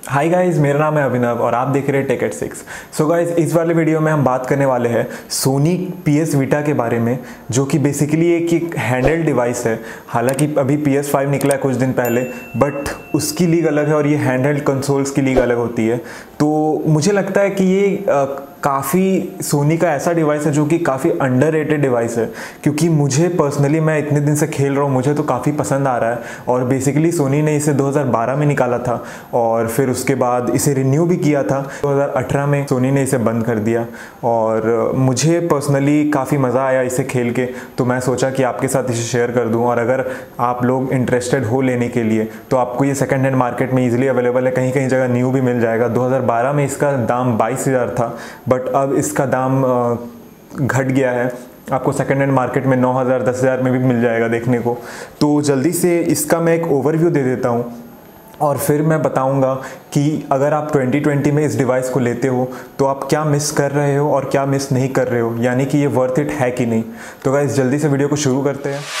Hi guys, मेरा नाम है अभिनव और आप देख रहे हैं टेक एट 6। सो गाइस, इस वाले वीडियो में हम बात करने वाले हैं सोनी PS Vita के बारे में, जो कि बेसिकली एक हैंडहेल्ड डिवाइस है। हालांकि अभी PS5 निकला है कुछ दिन पहले, बट उसकी लीग अलग है और ये हैंडहेल्ड कंसोल्स की लीग अलग होती है। तो मुझे लगता है कि ये काफ़ी सोनी का ऐसा डिवाइस है जो कि काफ़ी अंडररेटेड डिवाइस है, क्योंकि मुझे पर्सनली, मैं इतने दिन से खेल रहा हूँ, मुझे तो काफ़ी पसंद आ रहा है। और बेसिकली सोनी ने इसे 2012 में निकाला था और फिर उसके बाद इसे रिन्यू भी किया था। 2018 में सोनी ने इसे बंद कर दिया और मुझे पर्सनली काफ़ी मज़ा आया इसे खेल के, तो मैं सोचा कि आपके साथ इसे शेयर कर दूँ। और अगर आप लोग इंटरेस्टेड हो लेने के लिए तो आपको ये सेकेंड हैंड मार्केट में ईजिली अवेलेबल है, कहीं कहीं जगह न्यू भी मिल जाएगा। 2012 में इसका दाम 22,000 था, बट अब इसका दाम घट गया है। आपको सेकेंड हैंड मार्केट में 9,000 10,000 में भी मिल जाएगा देखने को। तो जल्दी से इसका मैं एक ओवरव्यू दे देता हूँ और फिर मैं बताऊंगा कि अगर आप 2020 में इस डिवाइस को लेते हो तो आप क्या मिस कर रहे हो और क्या मिस नहीं कर रहे हो, यानी कि ये वर्थ इट है कि नहीं। तो गाइस, जल्दी से वीडियो को शुरू करते हैं।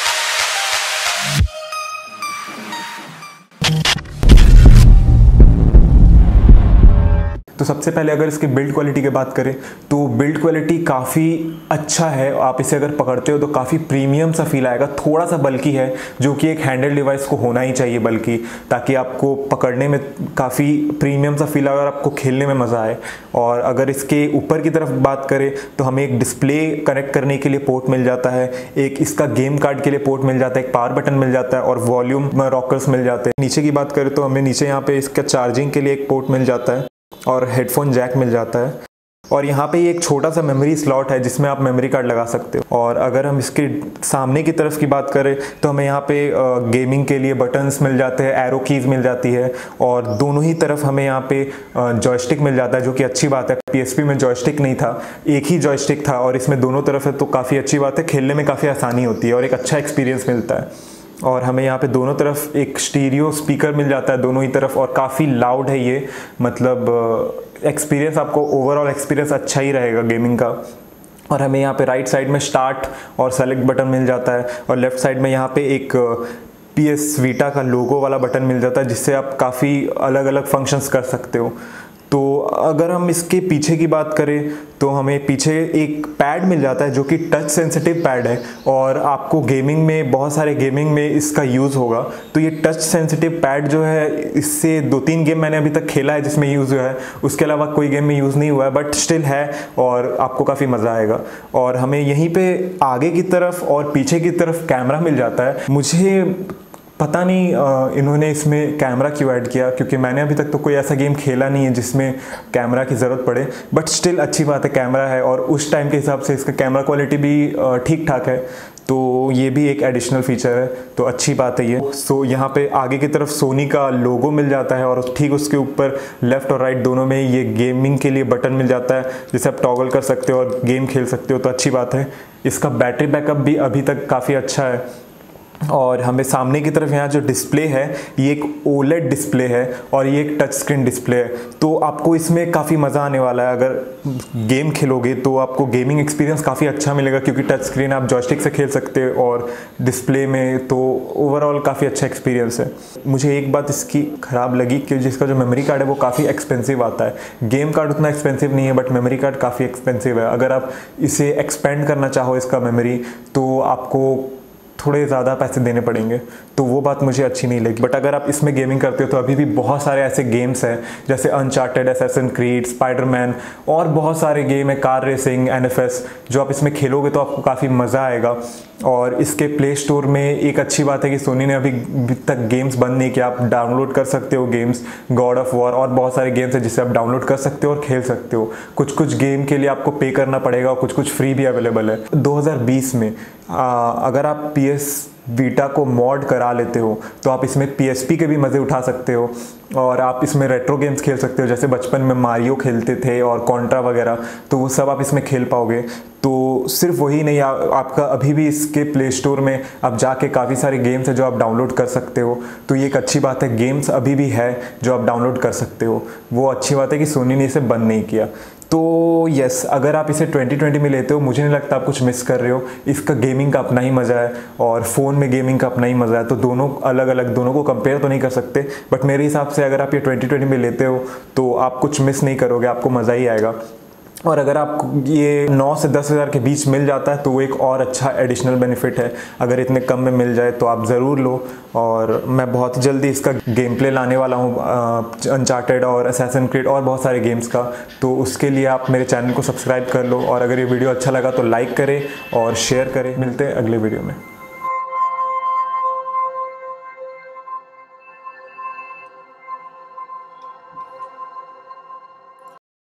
तो सबसे पहले अगर इसकी बिल्ड क्वालिटी की बात करें तो बिल्ड क्वालिटी काफ़ी अच्छा है। आप इसे अगर पकड़ते हो तो काफ़ी प्रीमियम सा फील आएगा। थोड़ा सा बल्कि है, जो कि एक हैंडल डिवाइस को होना ही चाहिए बल्कि, ताकि आपको पकड़ने में काफ़ी प्रीमियम सा फील आए और आपको खेलने में मज़ा आए। और अगर इसके ऊपर की तरफ बात करें तो हमें एक डिस्प्ले कनेक्ट करने के लिए पोर्ट मिल जाता है, एक इसका गेम कार्ड के लिए पोर्ट मिल जाता है, एक पावर बटन मिल जाता है और वॉल्यूम रॉकर्स मिल जाते हैं। नीचे की बात करें तो हमें नीचे यहाँ पे इसका चार्जिंग के लिए एक पोर्ट मिल जाता है और हेडफोन जैक मिल जाता है। और यहाँ पे एक छोटा सा मेमोरी स्लॉट है जिसमें आप मेमोरी कार्ड लगा सकते हो। और अगर हम इसके सामने की तरफ की बात करें तो हमें यहाँ पे गेमिंग के लिए बटन्स मिल जाते हैं, एरो कीज मिल जाती है और दोनों ही तरफ हमें यहाँ पे जॉयस्टिक मिल जाता है, जो कि अच्छी बात है। PSP में जॉयस्टिक नहीं था, एक ही जॉयस्टिक था और इसमें दोनों तरफ है, तो काफ़ी अच्छी बात है। खेलने में काफ़ी आसानी होती है और एक अच्छा एक्सपीरियंस मिलता है। और हमें यहाँ पे दोनों तरफ एक स्टीरियो स्पीकर मिल जाता है दोनों ही तरफ, और काफ़ी लाउड है ये। मतलब एक्सपीरियंस, आपको ओवरऑल एक्सपीरियंस अच्छा ही रहेगा गेमिंग का। और हमें यहाँ पे राइट साइड में स्टार्ट और सेलेक्ट बटन मिल जाता है और लेफ्ट साइड में यहाँ पे एक PS Vita का लोगो वाला बटन मिल जाता है, जिससे आप काफ़ी अलग अलग फंक्शंस कर सकते हो। तो अगर हम इसके पीछे की बात करें तो हमें पीछे एक पैड मिल जाता है जो कि टच सेंसिटिव पैड है और आपको गेमिंग में, बहुत सारे गेमिंग में इसका यूज़ होगा। तो ये टच सेंसिटिव पैड जो है, इससे 2-3 गेम मैंने अभी तक खेला है जिसमें यूज़ हुआ है, उसके अलावा कोई गेम में यूज़ नहीं हुआ है, बट स्टिल है और आपको काफ़ी मज़ा आएगा। और हमें यहीं पे आगे की तरफ और पीछे की तरफ कैमरा मिल जाता है। मुझे पता नहीं इन्होंने इसमें कैमरा क्यों ऐड किया, क्योंकि मैंने अभी तक तो कोई ऐसा गेम खेला नहीं है जिसमें कैमरा की ज़रूरत पड़े, बट स्टिल अच्छी बात है, कैमरा है और उस टाइम के हिसाब से इसका कैमरा क्वालिटी भी ठीक ठाक है। तो ये भी एक एडिशनल फीचर है, तो अच्छी बात है ये। सो यहाँ पे आगे की तरफ सोनी का लोगो मिल जाता है और ठीक उसके ऊपर लेफ़्ट और राइट दोनों में ये गेमिंग के लिए बटन मिल जाता है, जिसे आप टॉगल कर सकते हो और गेम खेल सकते हो, तो अच्छी बात है। इसका बैटरी बैकअप भी अभी तक काफ़ी अच्छा है। और हमें सामने की तरफ यहाँ जो डिस्प्ले है, ये एक OLED डिस्प्ले है और ये एक टच स्क्रीन डिस्प्ले है। तो आपको इसमें काफ़ी मज़ा आने वाला है। अगर गेम खेलोगे तो आपको गेमिंग एक्सपीरियंस काफ़ी अच्छा मिलेगा, क्योंकि टच स्क्रीन आप जॉयस्टिक से खेल सकते हो और डिस्प्ले में, तो ओवरऑल काफ़ी अच्छा एक्सपीरियंस है। मुझे एक बात इसकी ख़राब लगी कि जिसका जो मेमोरी कार्ड है वो काफ़ी एक्सपेंसिव आता है। गेम कार्ड उतना एक्सपेंसिव नहीं है, बट मेमोरी कार्ड काफ़ी एक्सपेंसिव है। अगर आप इसे एक्सपेंड करना चाहो इसका मेमोरी, तो आपको थोड़े ज़्यादा पैसे देने पड़ेंगे, तो वो बात मुझे अच्छी नहीं लगी। बट अगर आप इसमें गेमिंग करते हो तो अभी भी बहुत सारे ऐसे गेम्स हैं, जैसे अनचार्टेड, असैसिन क्रीड, स्पाइडरमैन और बहुत सारे गेम है, कार रेसिंग, NFS, जो आप इसमें खेलोगे तो आपको काफ़ी मज़ा आएगा। और इसके प्ले स्टोर में एक अच्छी बात है कि सोनी ने अभी तक गेम्स बंद नहीं किया, आप डाउनलोड कर सकते हो गेम्स, गॉड ऑफ वॉर और बहुत सारे गेम्स हैं जिसे आप डाउनलोड कर सकते हो और खेल सकते हो। कुछ कुछ गेम के लिए आपको पे करना पड़ेगा और कुछ कुछ फ्री भी अवेलेबल है। 2020 में अगर आप PS Vita को मॉड करा लेते हो तो आप इसमें PSP के भी मज़े उठा सकते हो और आप इसमें रेट्रो गेम्स खेल सकते हो, जैसे बचपन में मारियो खेलते थे और कॉन्ट्रा वगैरह, तो वो सब आप इसमें खेल पाओगे। तो सिर्फ वही नहीं, आपका अभी भी इसके प्ले स्टोर में आप जाके काफ़ी सारे गेम्स हैं जो आप डाउनलोड कर सकते हो। तो ये एक अच्छी बात है, गेम्स अभी भी है जो आप डाउनलोड कर सकते हो। वो अच्छी बात है कि सोनी ने इसे बंद नहीं किया। तो यस, अगर आप इसे 2020 में लेते हो, मुझे नहीं लगता आप कुछ मिस कर रहे हो। इसका गेमिंग का अपना ही मज़ा है और फ़ोन में गेमिंग का अपना ही मज़ा है, तो दोनों अलग अलग, दोनों को कंपेयर तो नहीं कर सकते, बट मेरे हिसाब से अगर आप ये 2020 में लेते हो तो आप कुछ मिस नहीं करोगे, आपको मज़ा ही आएगा। और अगर आपको ये 9 से 10 हज़ार के बीच मिल जाता है तो वो एक और अच्छा एडिशनल बेनिफिट है। अगर इतने कम में मिल जाए तो आप ज़रूर लो। और मैं बहुत जल्दी इसका गेम प्ले लाने वाला हूँ, अनचार्टेड और असैसिन क्रीड और बहुत सारे गेम्स का, तो उसके लिए आप मेरे चैनल को सब्सक्राइब कर लो। और अगर ये वीडियो अच्छा लगा तो लाइक करें और शेयर करें। मिलते हैं अगले वीडियो में।